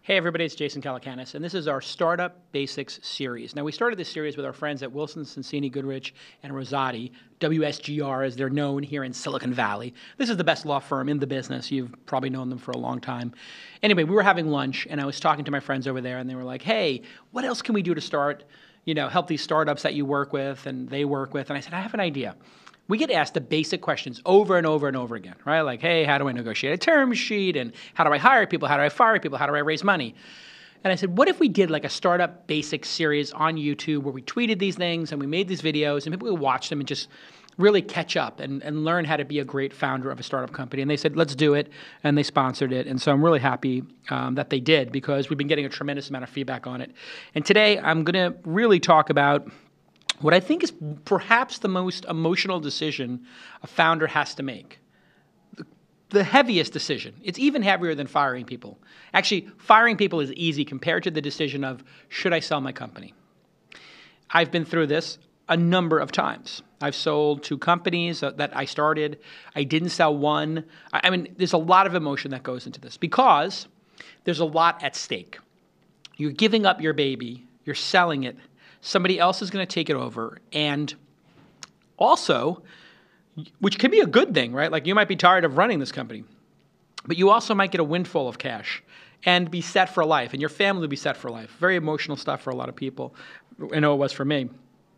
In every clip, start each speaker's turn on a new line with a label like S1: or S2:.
S1: Hey everybody, it's Jason Calacanis, and this is our Startup Basics series. Now, we started this series with our friends at Wilson Sonsini Goodrich and Rosati, WSGR as they're known here in Silicon Valley. This is the best law firm in the business. You've probably known them for a long time. Anyway, we were having lunch, and I was talking to my friends over there, and they were like, hey, what else can we do to start, help these startups that you work with and they work with? And I said, I have an idea. We get asked the basic questions over and over and over again, right? Like, hey, how do I negotiate a term sheet? And how do I hire people? How do I fire people? How do I raise money? And I said, what if we did like a Startup Basics series on YouTube where we tweeted these things and we made these videos and people would watch them and just really catch up and learn how to be a great founder of a startup company? And they said, let's do it. And they sponsored it. And so I'm really happy that they did because we've been getting a tremendous amount of feedback on it. And today I'm going to really talk about what I think is perhaps the most emotional decision a founder has to make. The heaviest decision. It's even heavier than firing people. Actually, firing people is easy compared to the decision of, should I sell my company? I've been through this a number of times. I've sold 2 companies that I started. I didn't sell one. I mean, there's a lot of emotion that goes into this because there's a lot at stake. You're giving up your baby. You're selling it. Somebody else is going to take it over. And also, which can be a good thing, right? Like you might be tired of running this company, but you also might get a windfall of cash and be set for life, and your family will be set for life. Very emotional stuff for a lot of people. I know it was for me.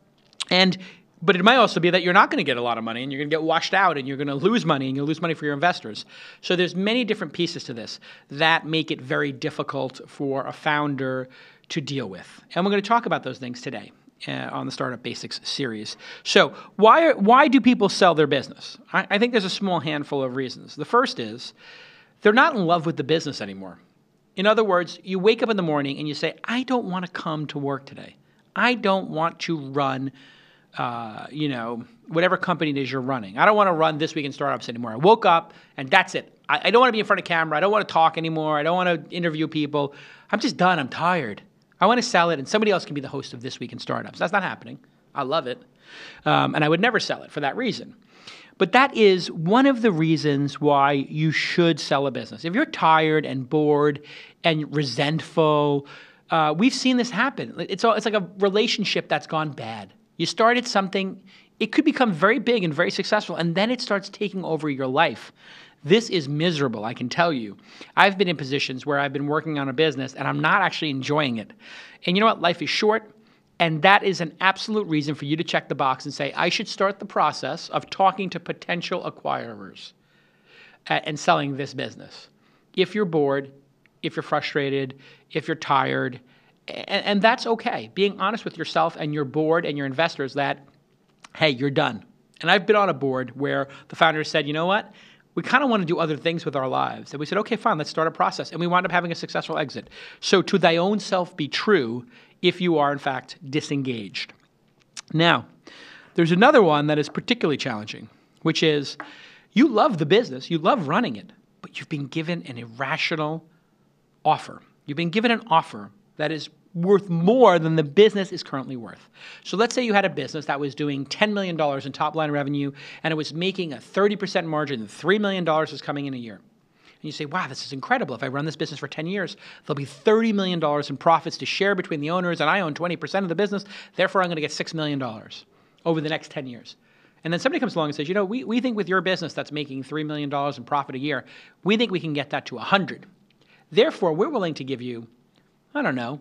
S1: But it might also be that you're not going to get a lot of money and you're going to get washed out and you're going to lose money and you'll lose money for your investors. So there's many different pieces to this that make it very difficult for a founder to deal with. And we're going to talk about those things today on the Startup Basics series. So why do people sell their business? I think there's a small handful of reasons. The first is they're not in love with the business anymore. In other words, you wake up in the morning and you say, I don't want to come to work today. I don't want to run whatever company it is you're running. I don't want to run This Week in Startups anymore. I woke up and that's it. I don't want to be in front of camera. I don't want to talk anymore. I don't want to interview people. I'm just done. I'm tired. I want to sell it and somebody else can be the host of This Week in Startups. That's not happening. I love it. And I would never sell it for that reason. But that is one of the reasons why you should sell a business. If you're tired and bored and resentful, we've seen this happen. It's like a relationship that's gone bad. You started something, it could become very big and very successful, and then it starts taking over your life. This is miserable, I can tell you. I've been in positions where I've been working on a business and I'm not actually enjoying it. And you know what? Life is short, and that is an absolute reason for you to check the box and say, I should start the process of talking to potential acquirers and selling this business. If you're bored, if you're frustrated, if you're tired, and that's okay. Being honest with yourself and your board and your investors that, hey, you're done. And I've been on a board where the founder said, you know what? We kind of want to do other things with our lives. And we said, okay, fine, let's start a process. And we wound up having a successful exit. So to thy own self be true if you are, in fact, disengaged. Now, there's another one that is particularly challenging, which is you love the business, you love running it, but you've been given an irrational offer. You've been given an offer that is worth more than the business is currently worth. So let's say you had a business that was doing $10 million in top line revenue and it was making a 30% margin and $3 million was coming in a year. And you say, wow, this is incredible. If I run this business for 10 years, there'll be $30 million in profits to share between the owners and I own 20% of the business. Therefore, I'm going to get $6 million over the next 10 years. And then somebody comes along and says, we think with your business that's making $3 million in profit a year, we think we can get that to 100. Therefore, we're willing to give you, I don't know,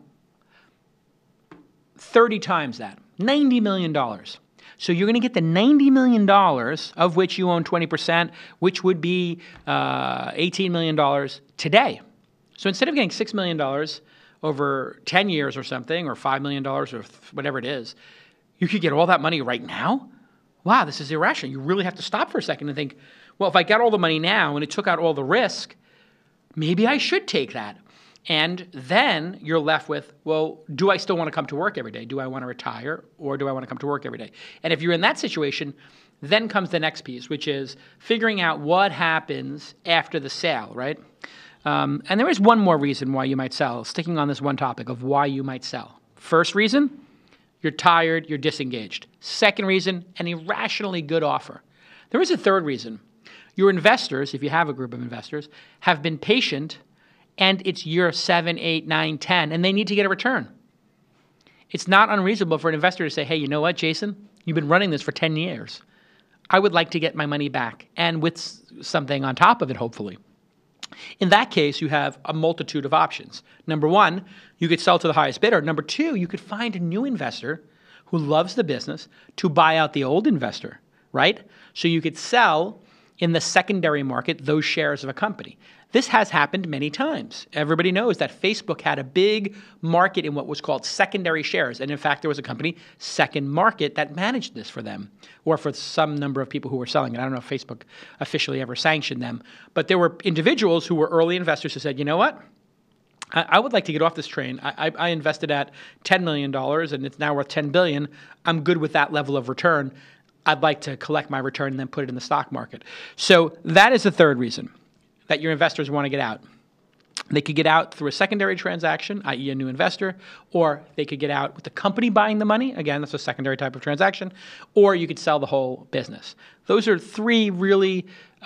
S1: 30 times that, $90 million. So you're going to get the $90 million of which you own 20%, which would be $18 million today. So instead of getting $6 million over 10 years or something, or $5 million or whatever it is, you could get all that money right now? Wow, this is irrational. You really have to stop for a second and think, well, if I got all the money now and it took out all the risk, maybe I should take that. And then you're left with, well, do I still want to come to work every day? Do I want to retire or do I want to come to work every day? And if you're in that situation, then comes the next piece, which is figuring out what happens after the sale, right? And there is one more reason why you might sell, sticking on this one topic of why you might sell. First reason, you're tired, you're disengaged. Second reason, an irrationally good offer. There is a third reason. Your investors, if you have a group of investors, have been patient and it's year 7, 8, 9, 10, and they need to get a return. It's not unreasonable for an investor to say, hey, you know what, Jason? You've been running this for 10 years. I would like to get my money back, and with something on top of it, hopefully. In that case, you have a multitude of options. Number one, you could sell to the highest bidder. Number two, you could find a new investor who loves the business to buy out the old investor, right? So you could sell in the secondary market those shares of a company. This has happened many times. Everybody knows that Facebook had a big market in what was called secondary shares. And in fact, there was a company, Second Market, that managed this for them, or for some number of people who were selling it. I don't know if Facebook officially ever sanctioned them. But there were individuals who were early investors who said, you know what? I would like to get off this train. I invested at $10 million, and it's now worth $10 billion. I'm good with that level of return. I'd like to collect my return and then put it in the stock market. So that is the third reason that your investors want to get out. They could get out through a secondary transaction, i.e. a new investor, or they could get out with the company buying the money. Again, that's a secondary type of transaction. Or you could sell the whole business. Those are three really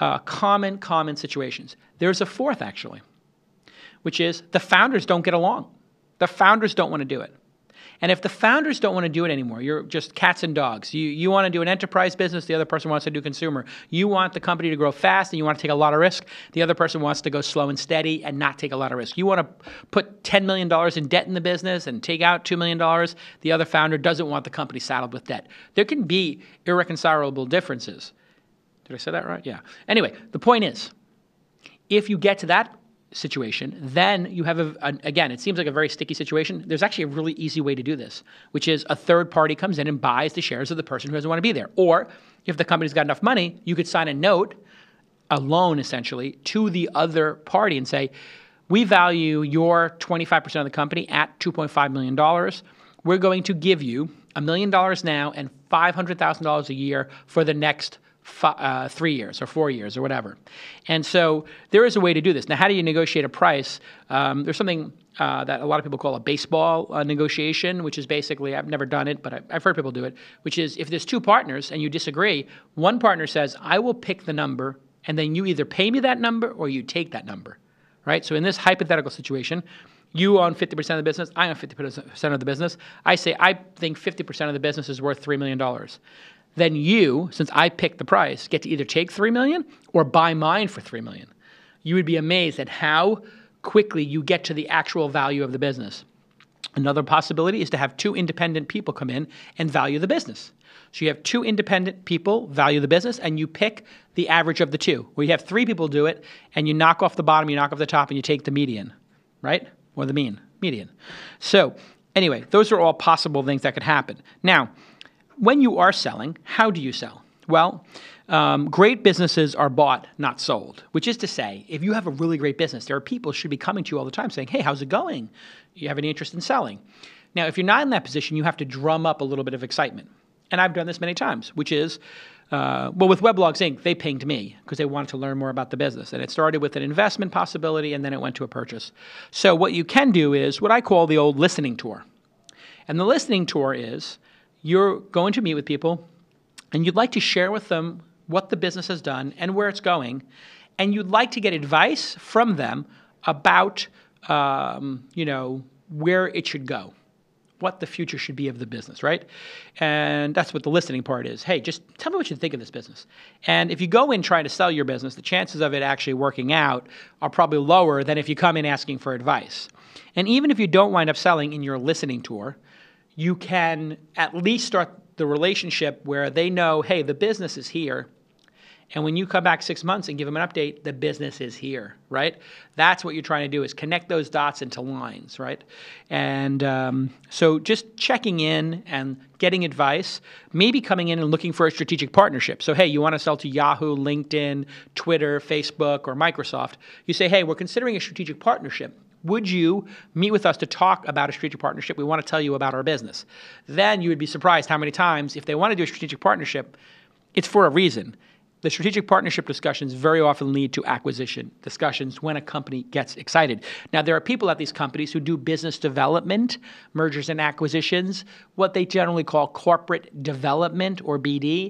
S1: common situations. There's a fourth, actually, which is the founders don't get along. The founders don't want to do it. And if the founders don't want to do it anymore, you're just cats and dogs. You want to do an enterprise business, the other person wants to do consumer. You want the company to grow fast and you want to take a lot of risk. The other person wants to go slow and steady and not take a lot of risk. You want to put $10 million in debt in the business and take out $2 million. The other founder doesn't want the company saddled with debt. There can be irreconcilable differences. Did I say that right? Yeah. Anyway, the point is, if you get to that situation, then you have, again, it seems like a very sticky situation. There's actually a really easy way to do this, which is a third party comes in and buys the shares of the person who doesn't want to be there. Or if the company's got enough money, you could sign a note, a loan essentially, to the other party and say, we value your 25% of the company at $2.5 million. We're going to give you $1 million now and $500,000 a year for the next 3 years or 4 years or whatever. And so there is a way to do this. Now, how do you negotiate a price? There's something that a lot of people call a baseball negotiation, which is basically, I've never done it, but I've heard people do it, which is if there's two partners and you disagree, one partner says, I will pick the number, and then you either pay me that number or you take that number, right? So in this hypothetical situation, you own 50% of the business, I own 50% of the business. I say, I think 50% of the business is worth $3 million. Then you, since I picked the price, get to either take $3 million or buy mine for $3 million. You would be amazed at how quickly you get to the actual value of the business. Another possibility is to have two independent people come in and value the business. So you have two independent people value the business, and you pick the average of the two. Where you have three people do it, and you knock off the bottom, you knock off the top, and you take the median, right? Or the median. So anyway, those are all possible things that could happen. Now, when you are selling, how do you sell? Well, great businesses are bought, not sold, which is to say, if you have a really great business, there are people who should be coming to you all the time saying, hey, how's it going? You have any interest in selling? Now, if you're not in that position, you have to drum up a little bit of excitement. And I've done this many times, which is, with Weblogs Inc., they pinged me because they wanted to learn more about the business. And it started with an investment possibility, and then it went to a purchase. So what you can do is what I call the old listening tour. And the listening tour is, you're going to meet with people, and you'd like to share with them what the business has done and where it's going, and you'd like to get advice from them about, where it should go, what the future should be of the business, right? And that's what the listening part is. Hey, just tell me what you think of this business. And if you go in trying to sell your business, the chances of it actually working out are probably lower than if you come in asking for advice. And even if you don't wind up selling in your listening tour, you can at least start the relationship where they know, hey, the business is here. And when you come back 6 months and give them an update, the business is here, right? That's what you're trying to do, is connect those dots into lines, right? And so just checking in and getting advice, maybe coming in and looking for a strategic partnership. So, hey, you want to sell to Yahoo, LinkedIn, Twitter, Facebook, or Microsoft. You say, hey, we're considering a strategic partnership. Would you meet with us to talk about a strategic partnership? We want to tell you about our business. Then you would be surprised how many times, if they want to do a strategic partnership, it's for a reason. The strategic partnership discussions very often lead to acquisition discussions when a company gets excited. Now, there are people at these companies who do business development, mergers and acquisitions, what they generally call corporate development or BD.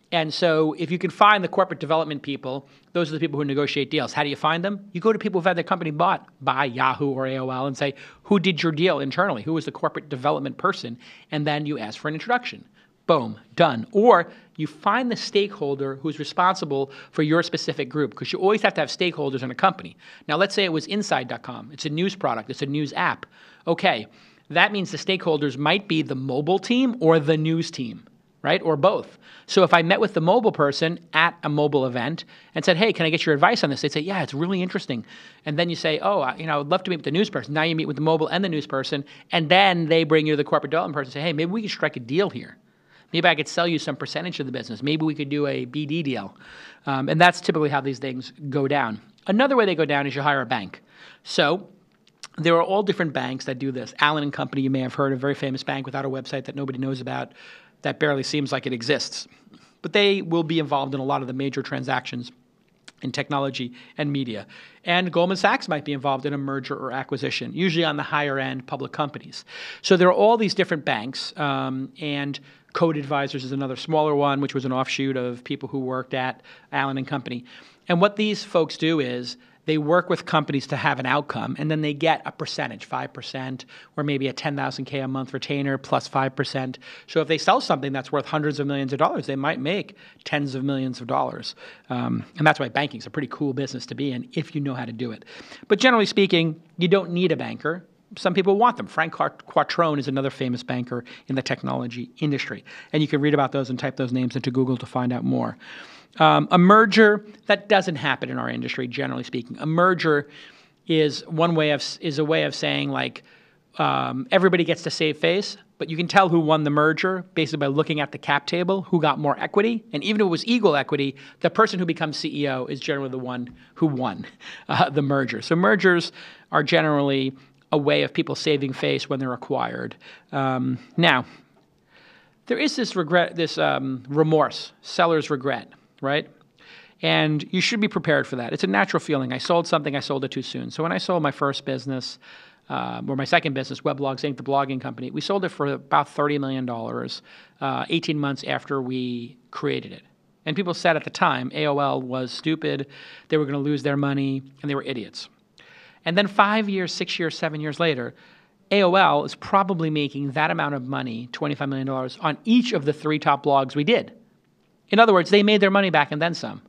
S1: And so if you can find the corporate development people, those are the people who negotiate deals. How do you find them? You go to people who've had their company bought by Yahoo or AOL and say, who did your deal internally? Who was the corporate development person? And then you ask for an introduction. Boom, done. Or you find the stakeholder who's responsible for your specific group, because you always have to have stakeholders in a company. Now, let's say it was Inside.com. It's a news product. It's a news app. Okay, that means the stakeholders might be the mobile team or the news team, right? Or both. So if I met with the mobile person at a mobile event and said, hey, can I get your advice on this? They'd say, yeah, it's really interesting. And then you say, oh, I would love to meet with the news person. Now you meet with the mobile and the news person, and then they bring you to the corporate development person and say, hey, maybe we could strike a deal here. Maybe I could sell you some percentage of the business. Maybe we could do a BD deal. And that's typically how these things go down. Another way they go down is you hire a bank. So there are all different banks that do this. Allen & Company, you may have heard, a very famous bank without a website that nobody knows about, that barely seems like it exists. But they will be involved in a lot of the major transactions in technology and media. And Goldman Sachs might be involved in a merger or acquisition, usually on the higher end public companies. So there are all these different banks, and Code Advisors is another smaller one, which was an offshoot of people who worked at Allen & Company. And what these folks do is they work with companies to have an outcome, and then they get a percentage, 5%, or maybe a $10,000 a month retainer plus 5%. So if they sell something that's worth hundreds of millions of dollars, they might make tens of millions of dollars. And that's why banking is a pretty cool business to be in if you know how to do it. But generally speaking, you don't need a banker. Some people want them. Frank Quattrone is another famous banker in the technology industry. And you can read about those and type those names into Google to find out more. A merger, that doesn't happen in our industry, generally speaking. A merger is a way of saying, like, everybody gets to save face, but you can tell who won the merger basically by looking at the cap table, who got more equity. And even if it was equal equity, the person who becomes CEO is generally the one who won the merger. So mergers are generally a way of people saving face when they're acquired. Now, there is this regret, this remorse, seller's regret, right? And you should be prepared for that. It's a natural feeling. I sold something, I sold it too soon. So when I sold my first business, or my second business, Weblogs Inc., the blogging company, we sold it for about $30 million, 18 months after we created it. And people said at the time, AOL was stupid, they were going to lose their money, and they were idiots. And then 5 years, 6 years, 7 years later, AOL is probably making that amount of money, $25 million, on each of the 3 top blogs we did. In other words, they made their money back and then some.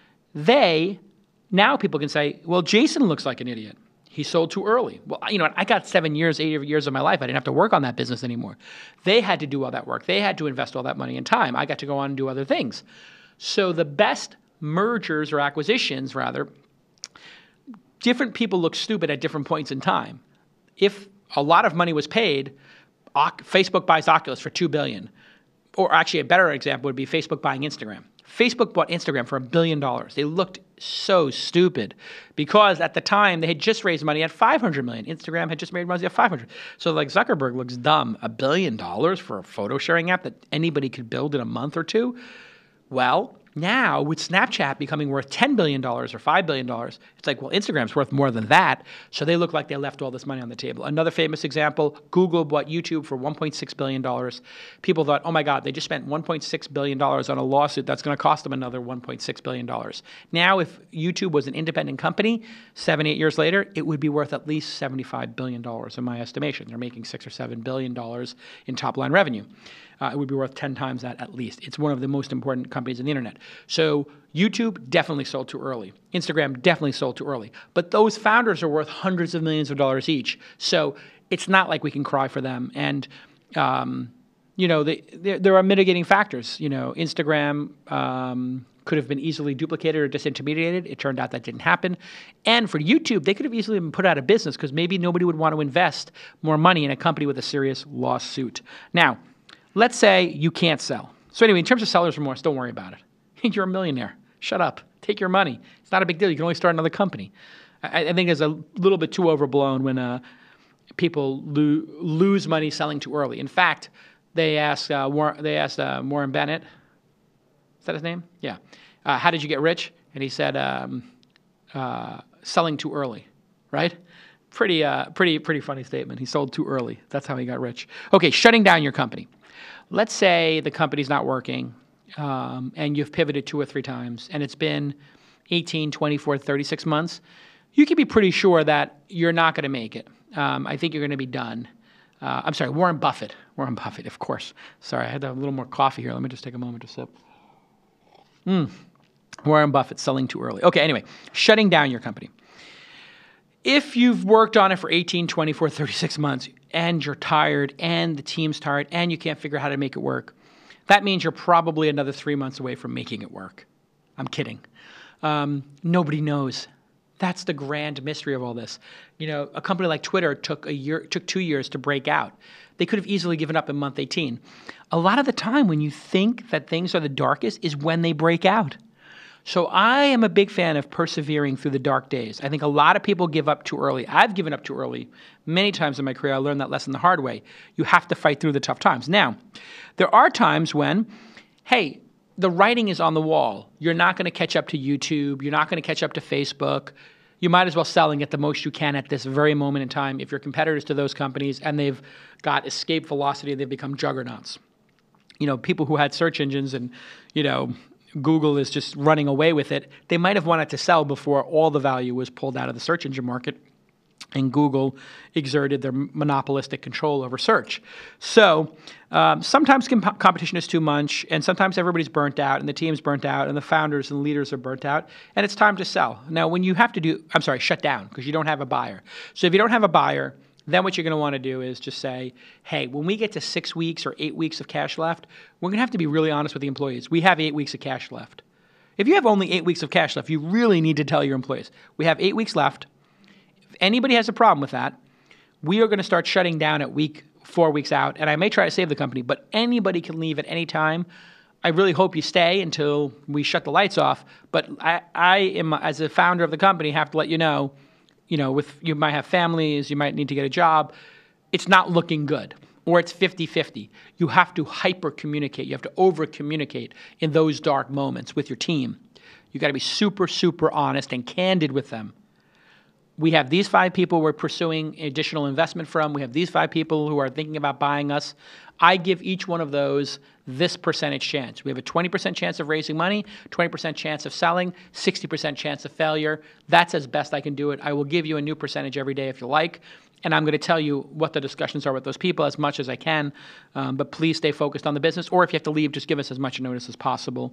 S1: Now people can say, well, Jason looks like an idiot. He sold too early. Well, you know what? I got 7 years, 8 years of my life. I didn't have to work on that business anymore. They had to do all that work. They had to invest all that money and time. I got to go on and do other things. So the best mergers or acquisitions, rather, different people look stupid at different points in time. If a lot of money was paid, Facebook buys Oculus for $2 billion. Or actually, a better example would be Facebook buying Instagram. Facebook bought Instagram for $1 billion. They looked so stupid because at the time they had just raised money at $500 million. Instagram had just made money at $500 million. So like Zuckerberg looks dumb. $1 billion for a photo sharing app that anybody could build in a month or two? Well, now with Snapchat becoming worth $10 billion or $5 billion, it's like, well, Instagram's worth more than that. So they look like they left all this money on the table. Another famous example, Google bought YouTube for $1.6 billion. People thought, oh my God, they just spent $1.6 billion on a lawsuit that's going to cost them another $1.6 billion. Now, if YouTube was an independent company, 7, 8 years later, it would be worth at least $75 billion in my estimation. They're making $6 or $7 billion in top line revenue. It would be worth 10 times that at least. It's one of the most important companies on the internet. So YouTube definitely sold too early. Instagram definitely sold too early. But those founders are worth hundreds of millions of dollars each. So it's not like we can cry for them. And, there are mitigating factors. Instagram could have been easily duplicated or disintermediated. It turned out that didn't happen. And for YouTube, they could have easily been put out of business because maybe nobody would want to invest more money in a company with a serious lawsuit. Now, let's say you can't sell. So anyway, in terms of seller's remorse, don't worry about it. You're a millionaire. Shut up. Take your money. It's not a big deal. You can always start another company. I think it's a little bit too overblown when people lose money selling too early. In fact, they asked Warren Bennett, is that his name? Yeah. How did you get rich? And he said, selling too early, right? Pretty funny statement. He sold too early. That's how he got rich. Okay, shutting down your company. Let's say the company's not working and you've pivoted 2 or 3 times, and it's been 18, 24, 36 months, you can be pretty sure that you're not going to make it. I think you're going to be done. I'm sorry, Warren Buffett. Warren Buffett, of course. Sorry, I had a little more coffee here. Let me just take a moment to sip. Warren Buffett, selling too early. Okay, anyway, shutting down your company. If you've worked on it for 18, 24, 36 months, and you're tired, and the team's tired, and you can't figure out how to make it work, that means you're probably another 3 months away from making it work. I'm kidding. Nobody knows. That's the grand mystery of all this. A company like Twitter took 2 years to break out. They could have easily given up in month 18. A lot of the time when you think that things are the darkest is when they break out. So I am a big fan of persevering through the dark days. I think a lot of people give up too early. I've given up too early. Many times in my career, I learned that lesson the hard way. You have to fight through the tough times. Now, there are times when, hey, the writing is on the wall. You're not going to catch up to YouTube. You're not going to catch up to Facebook. You might as well sell and get the most you can at this very moment in time if you're competitors to those companies and they've got escape velocity, they've become juggernauts. People who had search engines and, Google is just running away with it. They might have wanted to sell before all the value was pulled out of the search engine market and Google exerted their monopolistic control over search. So sometimes competition is too much, and sometimes everybody's burnt out, and the team's burnt out, and the founders and leaders are burnt out, and it's time to sell. Now, when you have to shut down because you don't have a buyer. So if you don't have a buyer, then what you're going to want to do is just say, hey, when we get to 6 weeks or 8 weeks of cash left, we're going to have to be really honest with the employees. We have 8 weeks of cash left. If you have only 8 weeks of cash left, you really need to tell your employees, we have 8 weeks left. If anybody has a problem with that, we are going to start shutting down at 4 weeks out, and I may try to save the company, but anybody can leave at any time. I really hope you stay until we shut the lights off, but I am, as a founder of the company, have to let you know, you might have families, you might need to get a job. It's not looking good, or it's 50-50. You have to hyper-communicate. You have to over-communicate in those dark moments with your team. You got to be super, super honest and candid with them. We have these 5 people we're pursuing additional investment from. We have these 5 people who are thinking about buying us. I give each one of those this percentage chance. We have a 20% chance of raising money, 20% chance of selling, 60% chance of failure. That's as best I can do it. I will give you a new percentage every day if you like, and I'm going to tell you what the discussions are with those people as much as I can, but please stay focused on the business, or if you have to leave, just give us as much notice as possible.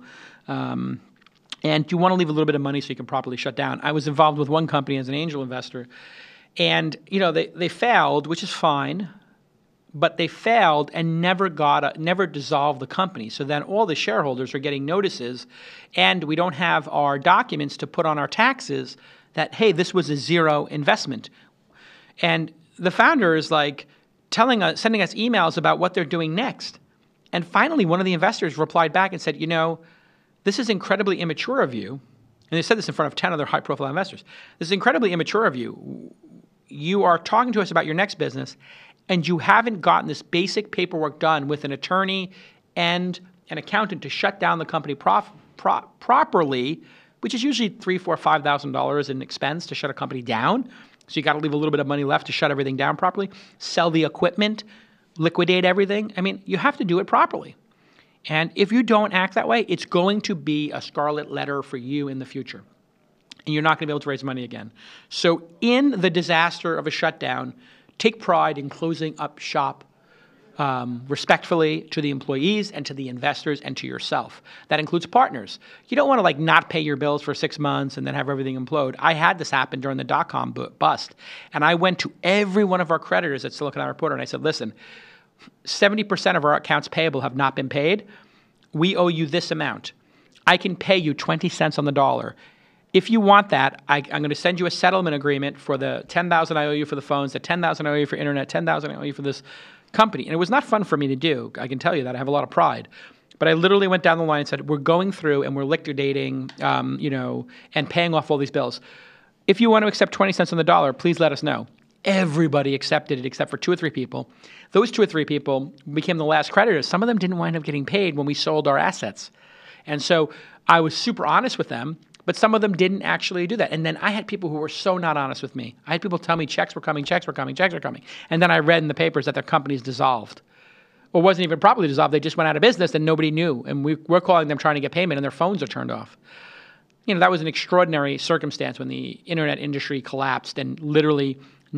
S1: And you want to leave a little bit of money so you can properly shut down. I was involved with one company as an angel investor, and they failed, which is fine, but they failed and never dissolved the company. So then all the shareholders are getting notices, and we don't have our documents to put on our taxes that, hey, this was a zero investment. And the founder is like sending us emails about what they're doing next. And finally, one of the investors replied back and said, this is incredibly immature of you. And they said this in front of 10 other high-profile investors. This is incredibly immature of you. You are talking to us about your next business, and you haven't gotten this basic paperwork done with an attorney and an accountant to shut down the company properly, which is usually $3,000, $4,000, $5,000 in expense to shut a company down. So you got to leave a little bit of money left to shut everything down properly, sell the equipment, liquidate everything. I mean, you have to do it properly. And if you don't act that way, it's going to be a scarlet letter for you in the future. And you're not going to be able to raise money again. So in the disaster of a shutdown, take pride in closing up shop respectfully to the employees and to the investors and to yourself. That includes partners. You don't want to not pay your bills for 6 months and then have everything implode. I had this happen during the dot-com bust. And I went to every one of our creditors at Silicon Valley Reporter and I said, listen, 70% of our accounts payable have not been paid. We owe you this amount. I can pay you 20 cents on the dollar. If you want that, I'm going to send you a settlement agreement for the $10,000 I owe you for the phones, the $10,000 I owe you for internet, $10,000 I owe you for this company. And it was not fun for me to do. I can tell you that. I have a lot of pride. But I literally went down the line and said, we're going through and we're liquidating, and paying off all these bills. If you want to accept 20 cents on the dollar, please let us know. Everybody accepted it except for 2 or 3 people. Those 2 or 3 people became the last creditors. Some of them didn't wind up getting paid when we sold our assets. And so I was super honest with them, but some of them didn't actually do that. And then I had people who were so not honest with me. I had people tell me checks were coming. And then I read in the papers that their companies dissolved. or wasn't even properly dissolved. They just went out of business and nobody knew. And we're calling them trying to get payment and their phones are turned off. That was an extraordinary circumstance when the internet industry collapsed and literally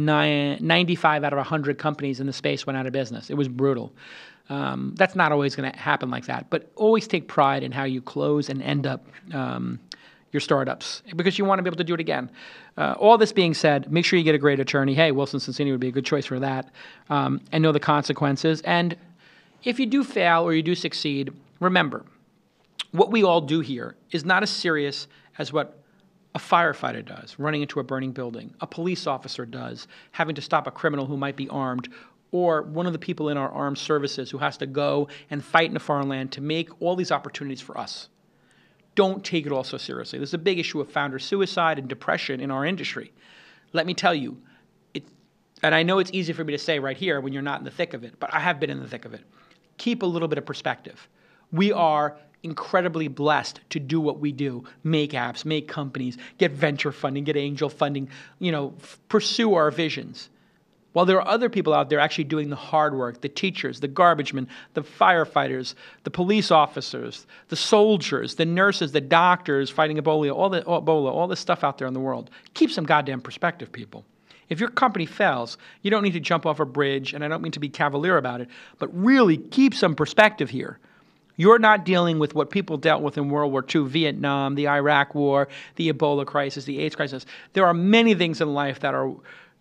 S1: 95 out of 100 companies in the space went out of business. It was brutal. That's not always going to happen like that, but always take pride in how you close and end up your startups because you want to be able to do it again. All this being said, make sure you get a great attorney. Hey, Wilson Sonsini would be a good choice for that, and know the consequences. And if you do fail or you do succeed, remember, what we all do here is not as serious as what a firefighter does, running into a burning building, a police officer does, having to stop a criminal who might be armed, or one of the people in our armed services who has to go and fight in a foreign land to make all these opportunities for us. Don't take it all so seriously. There's a big issue of founder suicide and depression in our industry. Let me tell you, and I know it's easy for me to say right here when you're not in the thick of it, but I have been in the thick of it. Keep a little bit of perspective. We are incredibly blessed to do what we do, make apps, make companies, get venture funding, get angel funding, pursue our visions. While there are other people out there actually doing the hard work, the teachers, the garbage men, the firefighters, the police officers, the soldiers, the nurses, the doctors fighting Ebola, all this stuff out there in the world. Keep some goddamn perspective, people. If your company fails, you don't need to jump off a bridge, and I don't mean to be cavalier about it, but really keep some perspective here. You're not dealing with what people dealt with in World War II, Vietnam, the Iraq War, the Ebola crisis, the AIDS crisis. There are many things in life that are,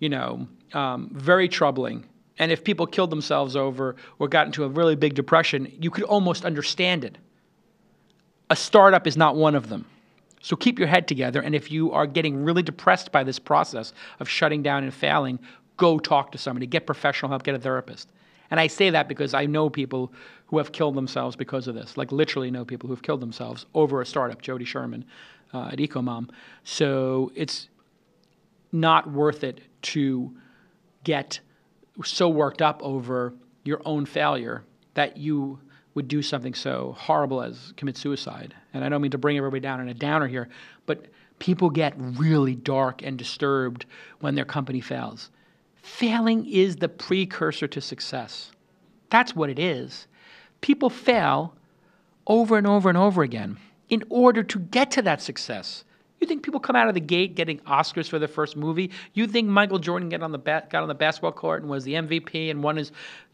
S1: very troubling. And if people killed themselves over or got into a really big depression, you could almost understand it. A startup is not one of them. So keep your head together. And if you are getting really depressed by this process of shutting down and failing, go talk to somebody. Get professional help. Get a therapist. And I say that because I know people who have killed themselves because of this, like literally know people who have killed themselves over a startup, Jody Sherman at EcoMom. So it's not worth it to get so worked up over your own failure that you would do something so horrible as commit suicide. And I don't mean to bring everybody down in a downer here, but people get really dark and disturbed when their company fails. Failing is the precursor to success. That's what it is. People fail over and over and over again in order to get to that success. You think people come out of the gate getting Oscars for their first movie? You think Michael Jordan got on the basketball court and was the MVP and won his,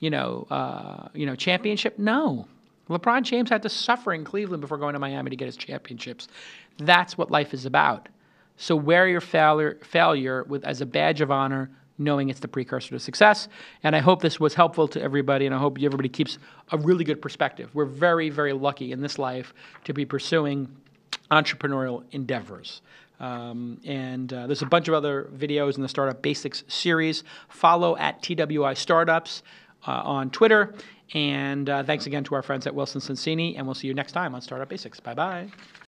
S1: championship? No. LeBron James had to suffer in Cleveland before going to Miami to get his championships. That's what life is about. So wear your failure as a badge of honor, knowing it's the precursor to success. And I hope this was helpful to everybody, and I hope everybody keeps a really good perspective. We're very, very lucky in this life to be pursuing entrepreneurial endeavors. There's a bunch of other videos in the Startup Basics series. Follow at TWI Startups on Twitter. And thanks again to our friends at Wilson Sonsini, and we'll see you next time on Startup Basics. Bye-bye.